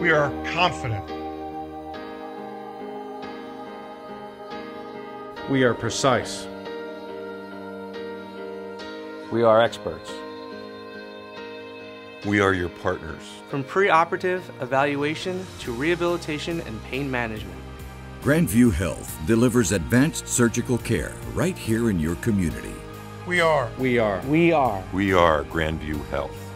We are confident. We are precise. We are experts. We are your partners. From preoperative evaluation to rehabilitation and pain management. Grandview Health delivers advanced surgical care right here in your community. We are. We are. We are. We are Grandview Health.